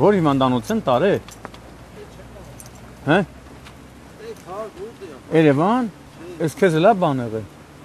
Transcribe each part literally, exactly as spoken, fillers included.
Որ հիվանդանոցն տարե։ Հա։ Երևան, ես քեզ լավ բան եղել։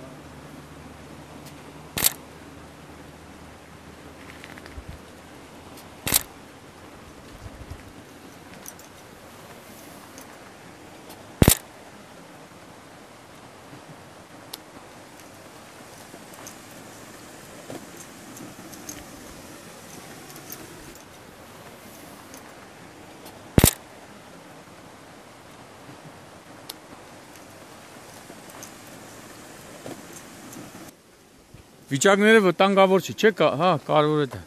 Վիճակները վտանգավոր չի, չէ՞, հա, կարևոր է դա։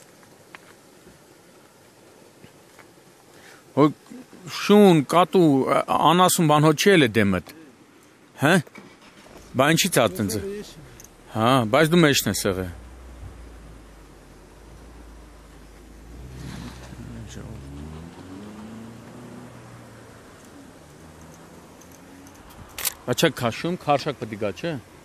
Որ շուն, կատու, անասուն բան հո չի էլ է դեմդ։ Հա։ Բա ինչի՞ ծածնձ։ Հա, բայց դու մեջն ես եղել։ Աչա քաշում, քարշակ պետք է գա, չէ՞։